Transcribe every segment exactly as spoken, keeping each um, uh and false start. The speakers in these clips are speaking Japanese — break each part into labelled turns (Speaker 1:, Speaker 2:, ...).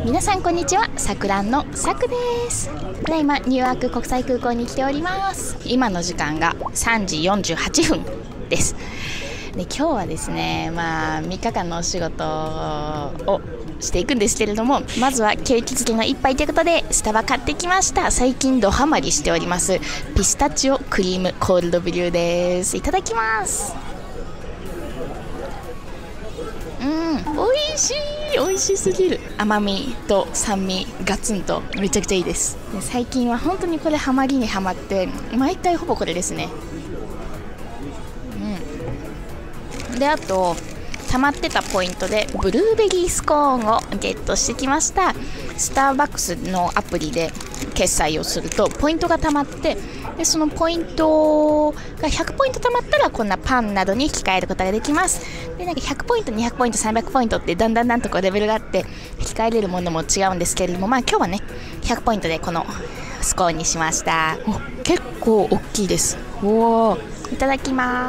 Speaker 1: 皆さんこんにちは、さくらんのさくです。ただいまニューアーク国際空港に来ております。今の時間がさんじよんじゅうはっぷんです。で今日はですね、まあみっかかんのお仕事をしていくんですけれども、まずは景気づけの一杯ということでスタバ買ってきました。最近ドハマりしておりますピスタチオクリームコールドブリューです。いただきます。うん、美味しい、美味しすぎる。甘みと酸味ガツンとめちゃくちゃいいです。で最近は本当にこれハマりにハマって毎回ほぼこれですね。うん、であと溜まってたポイントでブルーベリースコーンをゲットしてきました。スターバックスのアプリで決済をするとポイントが溜まって、でそのポイントがひゃくポイント溜まったらこんなパンなどに引き換えることができます。でなんかひゃくポイント、にひゃくポイント、さんびゃくポイントってだんだんなんとこうレベルがあって引き換えれるものも違うんですけれども、まあ今日はねひゃくポイントでこのスコーンにしました。お結構大きいです。おー、いただきます。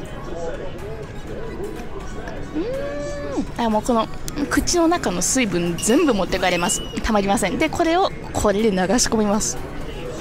Speaker 1: あもうこの口の中の水分全部持ってかれます。たまりません。でこれをこれで流し込みます。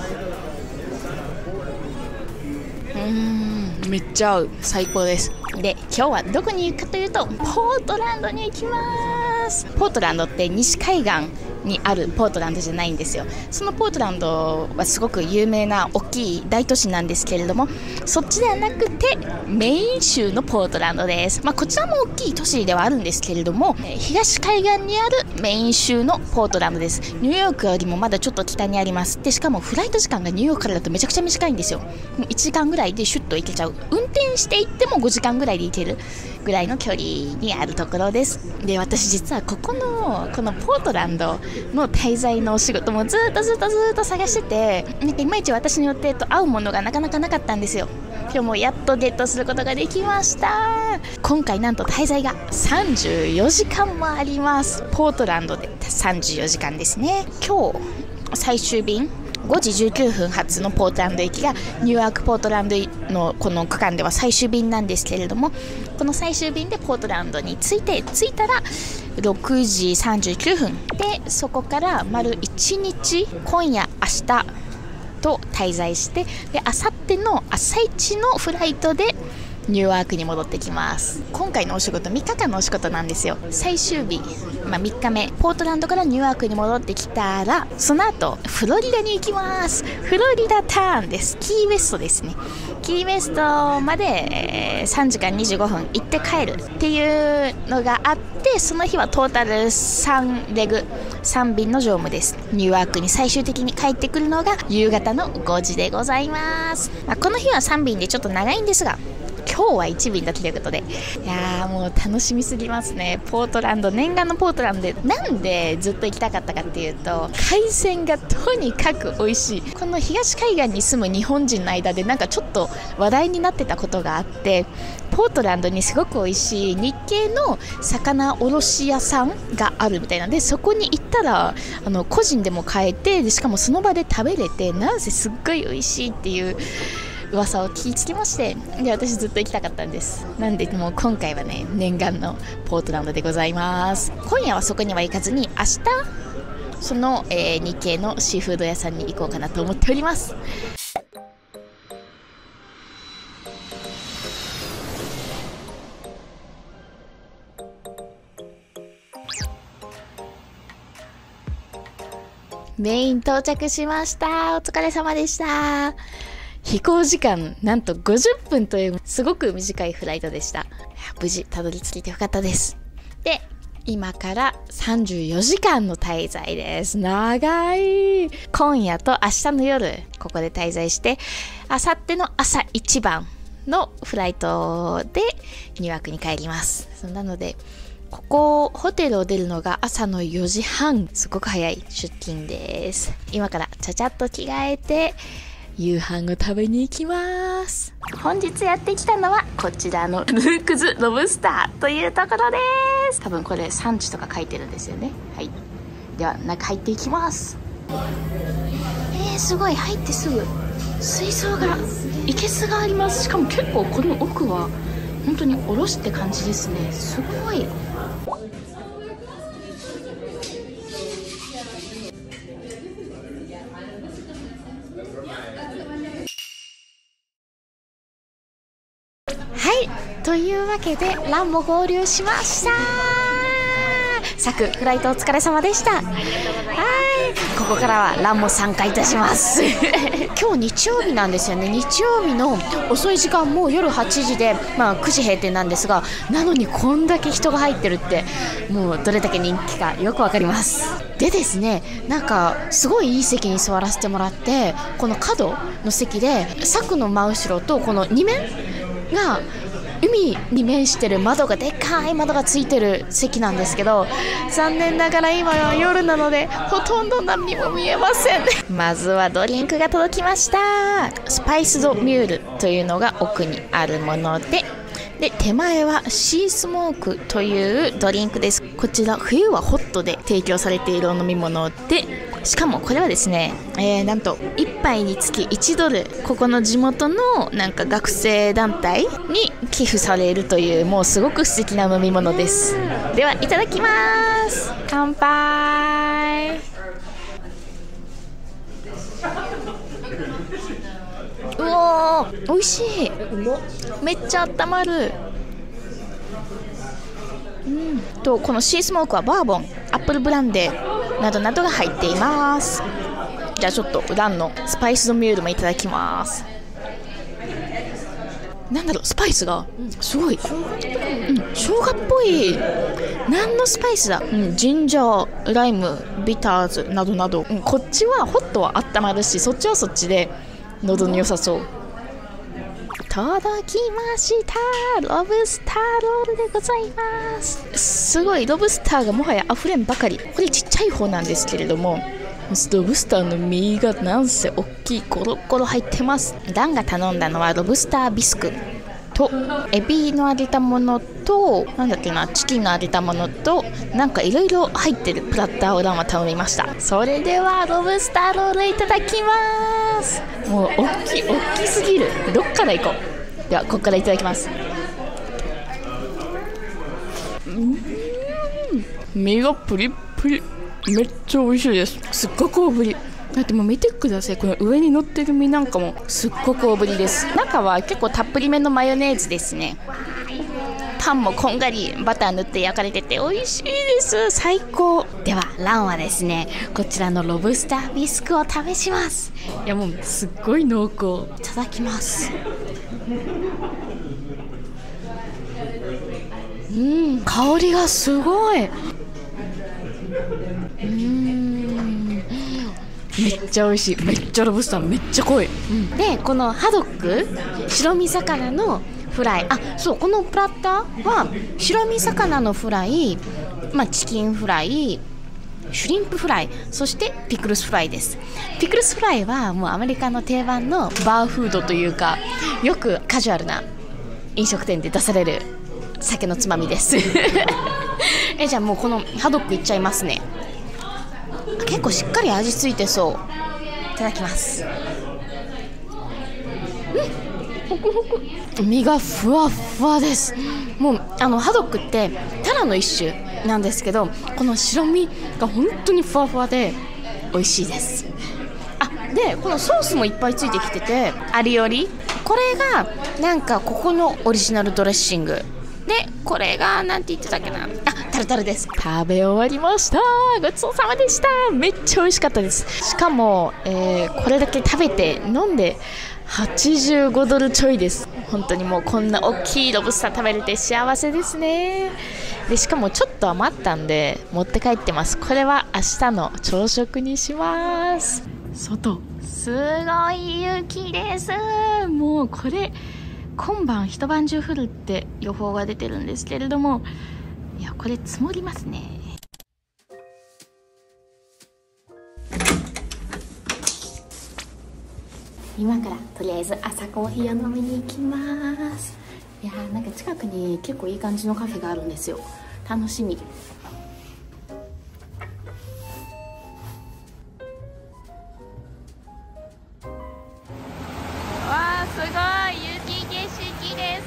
Speaker 1: うーんめっちゃ合う。最高です。で今日はどこに行くかというとポートランドに行きます。ポートランドって西海岸にあるポートランドじゃないんですよ。そのポートランドはすごく有名な大きい大都市なんですけれども、そっちではなくてメイン州のポートランドです。まあ、こちらも大きい都市ではあるんですけれども、東海岸にあるメイン州のポートランドです。ニューヨークよりもまだちょっと北にあります。でしかもフライト時間がニューヨークからだとめちゃくちゃ短いんですよ。もういちじかんぐらいでシュッと行けちゃう。運転して行ってもごじかんぐらいで行けるぐらいの距離にあるところです。で私実はここのこのポートランドの滞在のお仕事もずっとずっとずっと探してて、なんかいまいち私の予定と合うものがなかなかなかったんですよ。今日もやっとゲットすることができました。今回なんと滞在がさんじゅうよじかんもあります。ポートランドでさんじゅうよじかんですね。今日最終便ごじじゅうきゅうふん発のポートランド行きがニューアークポートランドのこの区間では最終便なんですけれども、この最終便でポートランドに着いて着いたらろくじさんじゅうきゅうふんで、そこから丸いちにち今夜明日と滞在して、で明後日の朝一のフライトでニューアークに戻ってきます。今回のお仕事みっかかんのお仕事なんですよ。最終日、まあ、みっかめポートランドからニューアークに戻ってきたら、その後フロリダに行きます。フロリダターンです。キーウェストですね。キーウェストまで、えー、さんじかんにじゅうごふん行って帰るっていうのがあって、その日はトータルさんレグさんびんの乗務です。ニューアークに最終的に帰ってくるのが夕方のごじでございます。まあ、この日はさんびんでちょっと長いんですが、今日はいちびんだけということで、いやーもう楽しみすぎますね。ポートランド、念願のポートランドでなんでずっと行きたかったかっていうと、海鮮がとにかく美味しい。この東海岸に住む日本人の間でなんかちょっと話題になってたことがあって、ポートランドにすごく美味しい日系の魚卸屋さんがあるみたいなので、そこに行ったらあの個人でも買えて、でしかもその場で食べれて、なんせすっごい美味しいっていう噂を聞きつけまして、で私ずっと行きたかったんです。なんでもう今回はね念願のポートランドでございます。今夜はそこには行かずに明日その、えー、日系のシーフード屋さんに行こうかなと思っております。メイン到着しました。お疲れ様でした。飛行時間なんとごじゅっぷんというすごく短いフライトでした。無事たどり着いてよかったです。で今からさんじゅうよじかんの滞在です。長い。今夜と明日の夜ここで滞在して、明後日の朝一番のフライトでニューアークに帰ります。なのでここホテルを出るのが朝のよじはん、すごく早い出勤です。今からちゃちゃっと着替えて夕飯を食べに行きます。本日やってきたのはこちらのルークズロブスターというところです。多分これ産地とか書いてるんですよね。はい、では中入っていきます。えー、すごい。入ってすぐ水槽がいけすがあります。しかも結構この奥は本当におろしって感じですね。すごい。 というわけでランも合流しました。サクフライトお疲れ様でした。はい、ここからはランも参加いたします今日日曜日なんですよね。日曜日の遅い時間も夜はちじで、まあ、くじ閉店なんですが、なのにこんだけ人が入ってるってもうどれだけ人気かよくわかります。でですね、なんかすごいいい席に座らせてもらって、この角の席でサクの真後ろとこのに面が海に面してる窓がでっかい窓がついてる席なんですけど、残念ながら今は夜なのでほとんど何も見えませんまずはドリンクが届きました。スパイスドミュールというのが奥にあるもので、で手前はシースモークというドリンクです。こちら冬はホットで提供されているお飲み物で、しかもこれはですね、えー、なんといっぱいにつきいちドル、ここの地元のなんか学生団体に寄付されるという、もうすごく素敵な飲み物です。ではいただきます。乾杯。うおー、美味しい。めっちゃ温まる。うん、とこのシースモークはバーボン、アップルブランデーなどなどが入っています。じゃあちょっとランのスパイスドミュールもいただきます。なんだろう、スパイスがすごい、うん、生姜っぽい。何のスパイスだ、うん、ジンジャー、ライム、ビターズなどなど、うん、こっちはホットは温まるし、そっちはそっちで喉に良さそう。届きました。ロブスターロールでございます。すごい、ロブスターがもはや溢れんばかり。これちっちゃい方なんですけれども、ロブスターの身がなんせ大きい、ゴロゴロ入ってます。ランが頼んだのはロブスタービスクとエビの揚げたものと、なんだっけな、チキンの揚げたものと、なんかいろいろ入ってるプラッターをランは頼みました。それではロブスターロールいただきます。もう大きい、大きすぎる。どっから行こう。ではここからいただきます。うーん、身がプリップリ、めっちゃ美味しいです。すっごく大ぶりだって、もう見てください。この上に乗ってる身なんかもすっごく大ぶりです。中は結構たっぷりめのマヨネーズですね。パンもこんがりバター塗って焼かれてて美味しいです。最高。ではランはですね、こちらのロブスタービスクを試します。いやもうすっごい濃厚。いただきます。うん、香りがすごい。うーん、めっちゃ美味しい。めっちゃロブスターめっちゃ濃い、うん、でこのハドック、白身魚のフライ、あ、そう、このプラッターは白身魚のフライ、まあ、チキンフライ、シュリンプフライ、そしてピクルスフライです。ピクルスフライはもうアメリカの定番のバーフードというか、よくカジュアルな飲食店で出される酒のつまみですえ、じゃあもうこのハドックいっちゃいますね。結構しっかり味付いてそう。いただきます。うん、ホクホク、身がふわふわです。もうあのハドックってタラの一種なんですけど、この白身が本当にふわふわで美味しいです。あ、でこのソースもいっぱいついてきてて、アリオリ、これがなんかここのオリジナルドレッシングで、これがなんて言ってたっけな、あ、タルタルです。食べ終わりました。ごちそうさまでした。めっちゃ美味しかったです。しかも、えー、これだけ食べて飲んではちじゅうごドルちょいです。本当にもうこんな大きいロブスター食べれて幸せですね。でしかもちょっと余ったんで持って帰ってます。これは明日の朝食にします。外すごい雪です。もうこれ今晩一晩中降るって予報が出てるんですけれども、いやこれ積もりますね。今からとりあえず朝コーヒーを飲みに行きます。いやー、なんか近くに結構いい感じのカフェがあるんですよ。楽しみ。わー、すごい雪景色です。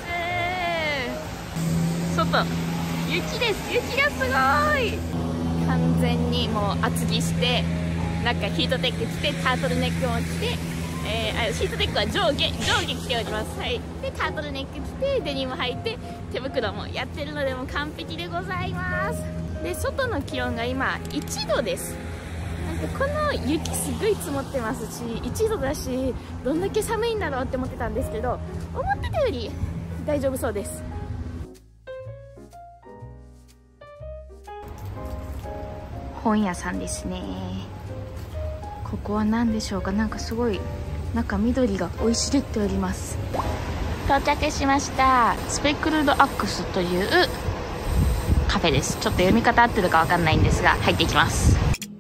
Speaker 1: 外雪です。雪がすごい。完全にもう厚着して、なんかヒートテック着てタートルネックを着て、 えー、ヒートテックは上下上下着ております。はい、でタートルネック着てデニム履いて手袋もやってるのでもう完璧でございます。で外の気温が今いちどです。なんかこの雪すごい積もってますしいちどだし、どんだけ寒いんだろうって思ってたんですけど、思ってたより大丈夫そうです。本屋さんですね。ここは何でしょうか。なんかすごい中緑が生い茂っております。到着しました。スペクルドアックスというカフェです。ちょっと読み方合ってるかわかんないんですが入っていきます。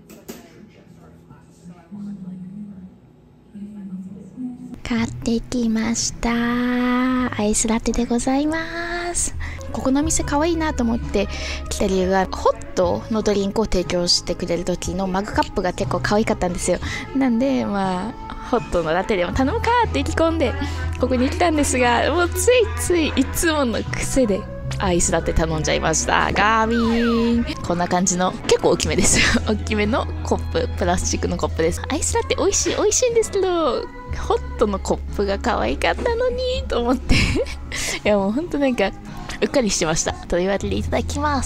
Speaker 1: 買ってきました。アイスラテでございます。ここの店可愛いなと思って来た理由が、ホットのドリンクを提供してくれる時のマグカップが結構可愛かったんですよ。なんでまあホットのラテでも頼むかって意気込んでここに来たんですが、もうついついいつもの癖でアイスラテ頼んじゃいました。ガービーンこんな感じの結構大きめですよ大きめのコップ、プラスチックのコップです。アイスラテ美味しい美味しいんですけど、ホットのコップが可愛かったのにと思っていやもうほんとなんかうっかりしてました。というわけでいただきます。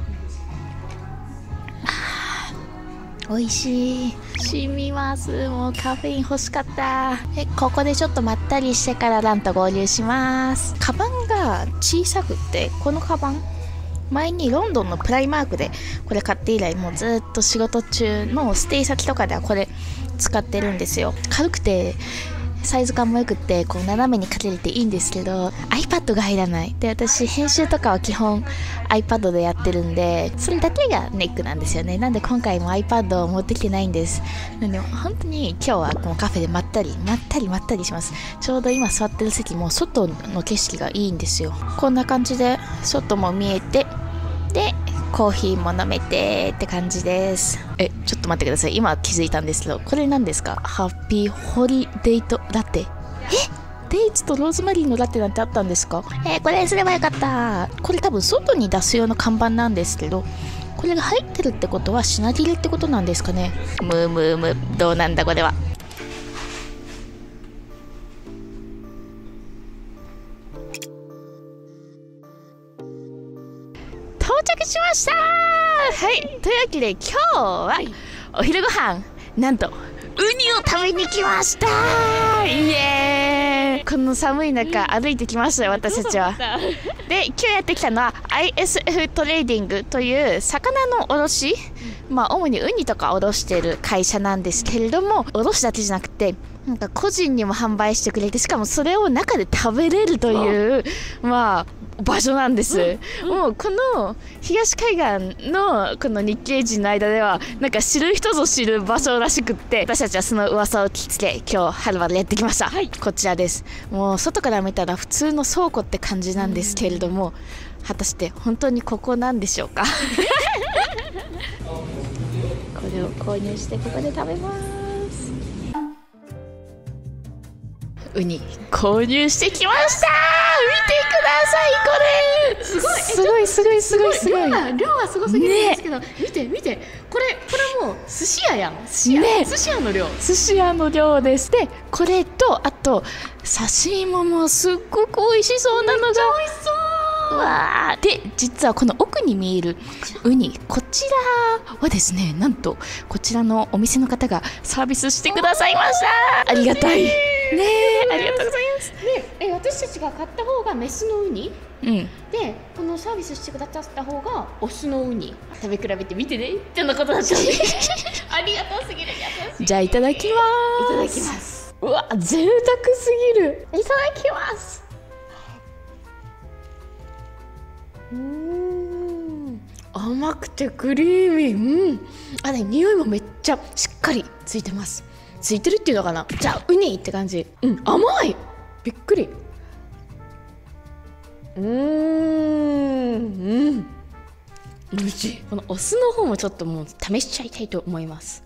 Speaker 1: あー美味しい、染みます。もうカフェイン欲しかった。えここでちょっとまったりしてからランと合流します。カバンが小さくって、このカバン前にロンドンのプライマークでこれ買って以来、もうずっと仕事中のステイ先とかではこれ使ってるんですよ。軽くてサイズ感もよくって、こう斜めにかけれていいんですけど iPad が入らない。で私編集とかは基本 iPad でやってるんで、それだけがネックなんですよね。なんで今回も iPad を持ってきてないんです。なんで本当に今日はこのカフェでまったりまったりまったりします。ちょうど今座ってる席も外の景色がいいんですよ。こんな感じで外も見えて、でコーヒーも飲めてって感じです。えちょっと待ってください。今気づいたんですけど、これ何ですか？ハッピーホリデイトラテ。えデイツとローズマリーのラテなんてあったんですか？えー、これすればよかった。これ多分外に出す用の看板なんですけど、これが入ってるってことは品切れってことなんですかね。ムームームどうなんだこれは。到着しました。はい、というわけで今日はお昼ご飯なんとウニを食べに来ました。イエーイ。この寒い中歩いてきましたよ私たちは。で今日やってきたのは アイエスエフ トレーディングという魚の卸、まあ主にウニとか卸している会社なんですけれども、卸だけじゃなくてなんか個人にも販売してくれて、しかもそれを中で食べれるというまあ場所なんです、うん、もうこの東海岸のこの日系人の間ではなんか知る人ぞ知る場所らしくって、私たちはその噂を聞きつけ今日はるばるやってきました、はい、こちらです。もう外から見たら普通の倉庫って感じなんですけれども、果たして本当にここなんでしょうかこれを購入してここで食べます。ウニ購入してきました。見てくださいこれ。すごいすごいすごいすごいすごい。量は量はすごすぎるんですけど、ね、見て見てこれこれもう寿司屋やん。寿司屋、ね、寿司屋の量寿司屋の量です。でこれとあと刺身ももうすっごく美味しそうなのが。めっちゃ美味しそう。わーで実はこの奥に見えるウニ、こちらはですね、なんとこちらのお店の方がサービスしてくださいました。ありがたいねえ、ありがとうございます。
Speaker 2: でえ私たちが買った方がメスのウニ、
Speaker 1: うん、
Speaker 2: でこのサービスしてくださった方がオスのウニ。食べ比べてみてねってなことだったんでありがとうすぎる。
Speaker 1: じゃあいただきます。
Speaker 2: いただきます。
Speaker 1: うわ贅沢すぎる。
Speaker 2: いただきます。うーん甘くてクリーミー。うんあれ匂いもめっちゃしっかりついてます。ついてるっていうのかな。じゃあウニって感じ。うん甘い。びっくり。うーんうん美味しい。このお酢の方もちょっともう試しちゃいたいと思います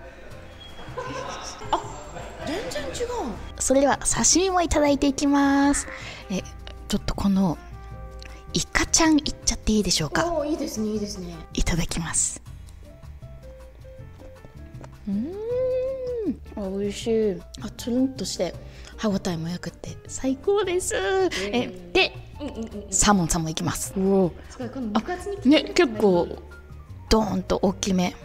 Speaker 2: あ全然違う。
Speaker 1: それでは刺身もいただいていきます。えちょっとこのイカちゃんいっちゃっていいでしょうか。
Speaker 2: おいいですねいいですね。
Speaker 1: いただきます。うーん
Speaker 2: 美味しい。あ、つるんとして歯ごたえもよくて最高です。えで、サーモンさんもいきます。おお、ね、結構ドーンと大きめ。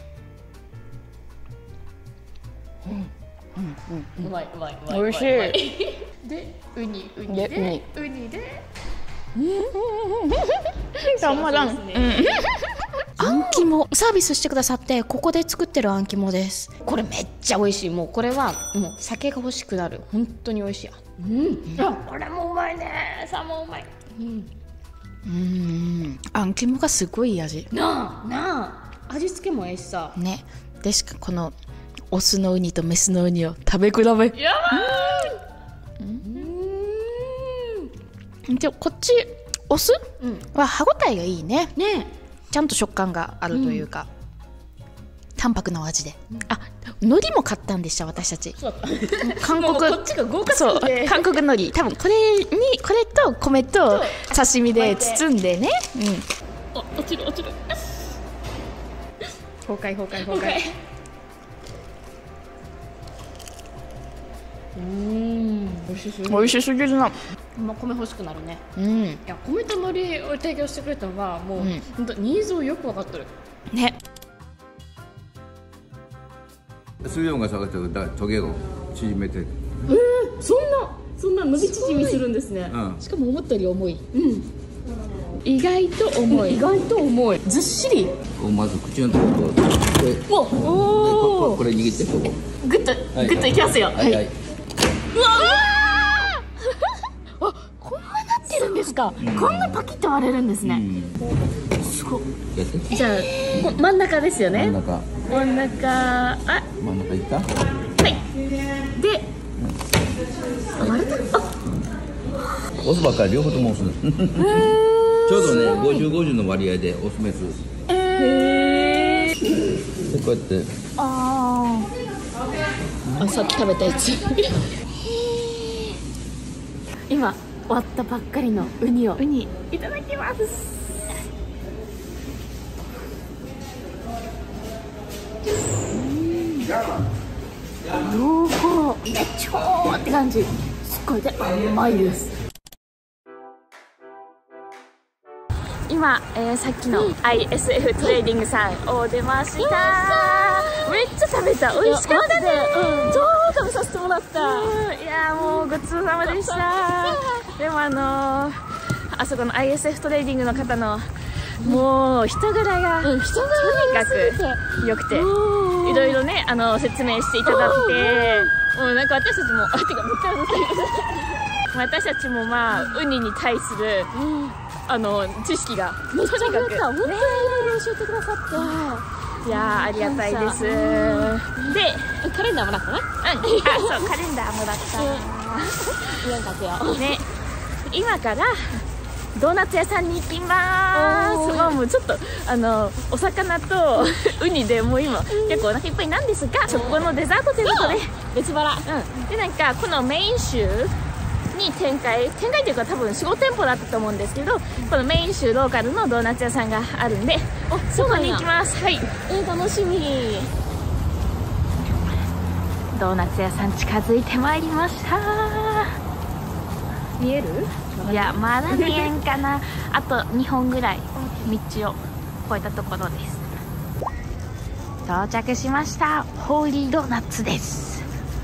Speaker 1: うまいうまいうまい。
Speaker 2: 美味しい。
Speaker 1: でウニウニ
Speaker 2: で
Speaker 1: でウニで
Speaker 2: たまらん。あん肝サービスしてくださって、ここで作ってるあん肝です。これめっちゃ美味しい。もうこれはもう酒が欲しくなる。本当に美味しい。うん、あ、これもうまいね。サーモンうまい。うん、うん、あん肝がすごいいい味。なあなあ、味付けもええしさね。でしかこのオスのウニとメスのウニを食べ比べ。やばい。うん、でこっちオス、うん、は歯ごたえがいいね。ね、ちゃんと食感があるというか、うん、淡白な味で、うん、あ、海苔も買ったんでした、私たち。韓国こっちが豪華すぎて、そう、韓国海苔、多分これにこれと米と刺身で包んでね。うん、お、落ちる落ちる。崩壊崩壊崩壊。うん、美味しすぎる。美味しすぎるな。もう米欲しくなるね。うん。いや、米と海苔を提供してくれたのはもう、うん、本当ニーズをよく分かってる。ね。
Speaker 3: 水温が下がってるからトゲを縮めて。え
Speaker 2: ー、そんなそんな伸び縮みするんですね。うん、しかも思ったより重い。うん。意外と重い。意外と重い。ずっしり。
Speaker 3: こうまず口のところこれ。おお。これ握ってここ。
Speaker 2: グッとグッといきますよ。はいはい。うわあ、こんななってるんですか。うん、こんなパキッと割れるんですね。うん、すごい。じゃあ真ん中ですよね。
Speaker 3: 真ん中。
Speaker 2: 真ん中。あ。
Speaker 3: 真ん中いった。はい。
Speaker 2: で。うん、割れた。あ。
Speaker 3: オスばっかり両方ともオス。ちょうどね、五十五十の割合でオスメス。へえ。でこうやって。
Speaker 2: ああ。あ、さっき食べたやつ。今割ったばっかりのウニをウニいただきます。濃厚、めっちゃって感じ。すっごいで甘いです。今、えー、さっきの アイエスエフ トレーディングさんを出ました。めっちゃ食べた。美味しかったね。うん、超食べさせてもらった。いやもうごちそうさまでした。でもあのー、あそこの アイエスエフ トレーディングの方のもう人柄がとにかく良くて、いろいろね、あの説明していただいて、もうなんか私たちもあ、てかめっちゃうるさい。私たちもまあウニに対する、うん、あの知識がめっちゃ増えた。本当にいろいろ教えてくださって、いやーありがたいです。でカレンダーもらったな。うん、あ、そうカレンダーもらった。言わんかったよ。ね、今からドーナツ屋さんに行きまーす。もうちょっとあのお魚とウニでもう今結構お腹いっぱいなんですが、食後のデザートということで別腹。うん、でなんかこのメイン州に展開展開というか多分よん、ご店舗だったと思うんですけど、このメイン州ローカルのドーナツ屋さんがあるんで、そこに行きます。はい、えー、楽しみ。ドーナツ屋さん近づいてまいりました。見える？いやまだ見えんかな。あとにほんぐらい道を越えたところです。到着しました。ホーリードーナツです。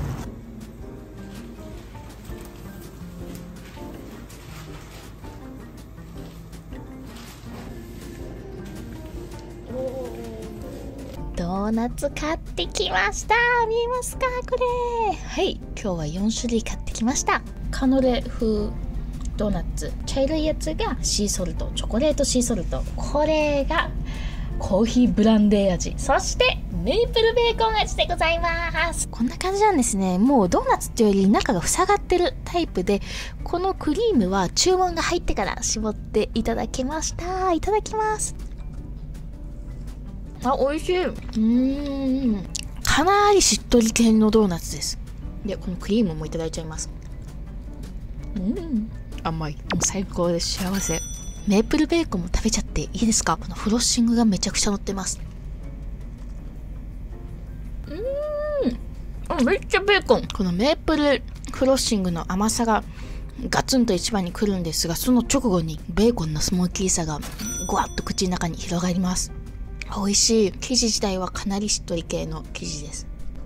Speaker 2: ドーナツ買ってきました。見えますかこれ。はい、今日はよんしゅるい買ってきました。カヌレ風ドーナツ、茶色いやつがシーソルト、チョコレートシーソルト、これがコーヒーブランデー味、そしてメープルベーコン味でございます。こんな感じなんですね。もうドーナツっていうより中が塞がってるタイプで、このクリームは注文が入ってから絞っていただきました。いただきます。あ、美味しい。うーん、かなりしっとり系のドーナツです。でこのクリームもいただいちゃいます。うん、甘い。最高です。幸せ。メープルベーコンも食べちゃっていいですか？このフロッシングがめちゃくちゃ乗ってます。うーん、
Speaker 1: めっちゃベーコン。このメープルフロッシングの甘さがガツンと一番に来るんですが、その直後にベーコンのスモーキーさがぐわっと口の中に広がります。美味しい。生地自体はかなりしっとり系の生地です。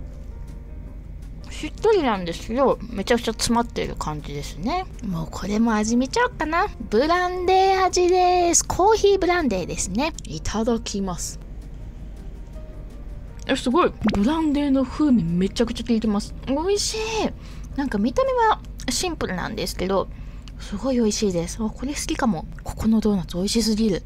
Speaker 1: しっとりなんですけど、めちゃくちゃ詰まっている感じですね。もうこれも味見ちゃおうかな。ブランデー味です。コーヒーブランデーですね。いただきます。え、すごい。ブランデーの風味めちゃくちゃ効いてます。美味しい。なんか見た目はシンプルなんですけど、すごい美味しいです。あ、これ好きかも。ここのドーナツ美味しすぎる。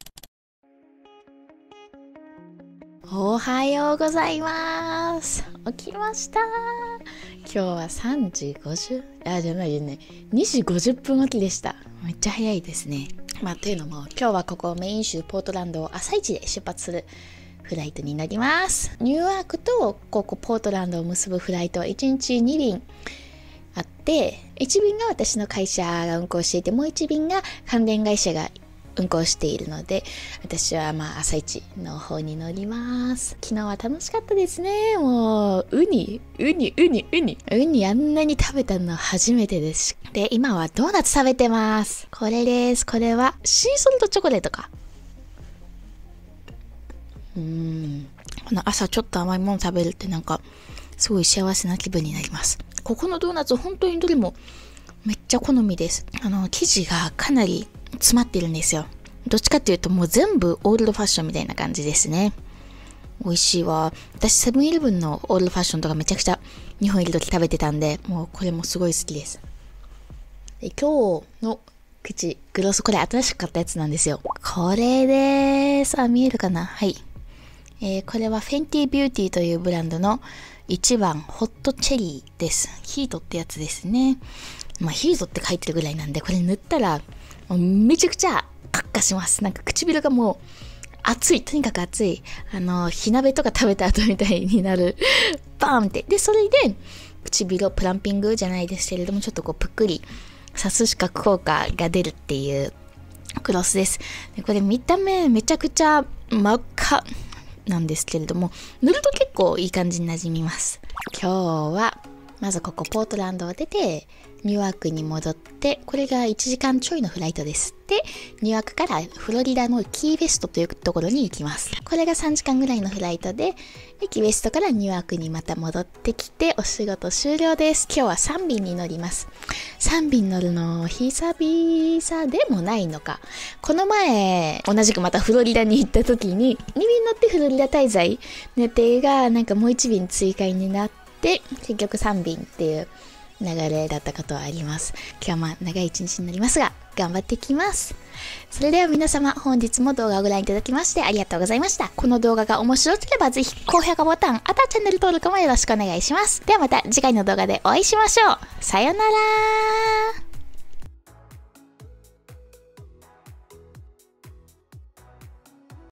Speaker 1: おはようございます。起きました。今日はさんじごじゅう、あ、じゃないよね。にじごじゅっぷん起きでした。めっちゃ早いですね。まあ、というのも、今日はここメイン州ポートランドを朝一で出発するフライトになります。ニューヨークとここポートランドを結ぶフライトはいちにちに便あって、いち便が私の会社が運航していて、もういち便が関連会社が運行しているので、私はまあ朝一の方に乗ります。昨日は楽しかったですね。もうウニウニウニウニウニあんなに食べたの初めてです。で、今はドーナツ食べてます。これです。これはシーソルトチョコレートか。うーん、この朝ちょっと甘いもの食べるってなんかすごい幸せな気分になります。ここのドーナツ本当にどれもめっちゃ好みです。あの生地がかなり詰まってるんですよ。どっちかっていうともう全部オールドファッションみたいな感じですね。美味しいわ。私セブンイレブンのオールドファッションとかめちゃくちゃ日本いる時食べてたんで、もうこれもすごい好きです。で、今日の口グロス、これ新しく買ったやつなんですよ。これです。あ、見えるかな。はい、えー、これはフェンティビューティーというブランドのいちばんホットチェリーです。ヒートってやつですね。まあヒートって書いてるぐらいなんで、これ塗ったらもうめちゃくちゃカッカします。なんか唇がもう熱い。とにかく熱い。あの、火鍋とか食べた後みたいになる。バーンって。で、それで唇をプランピングじゃないですけれども、ちょっとこうぷっくりさす視覚効果が出るっていうグロスです。で、これ見た目めちゃくちゃ真っ赤なんですけれども、塗ると結構いい感じに馴染みます。今日はまずここポートランドを出てニューヨークに戻って、これがいちじかんちょいのフライトです。で、ニューヨークからフロリダのキーウェストというところに行きます。これがさんじかんぐらいのフライトで、でキーウェストからニューヨークにまた戻ってきてお仕事終了です。今日はさん便に乗ります。さん便乗るの久々でもないのか。この前同じくまたフロリダに行った時にに便乗ってフロリダ滞在の予定がなんかもういち便追加になって、結局さん便っていう流れだったことはあります。今日はまあ長い一日になりますが頑張ってきます。それでは皆様、本日も動画をご覧いただきましてありがとうございました。この動画が面白ければぜひ高評価ボタン、あとはチャンネル登録もよろしくお願いします。ではまた次回の動画でお会いしましょう。さよなら。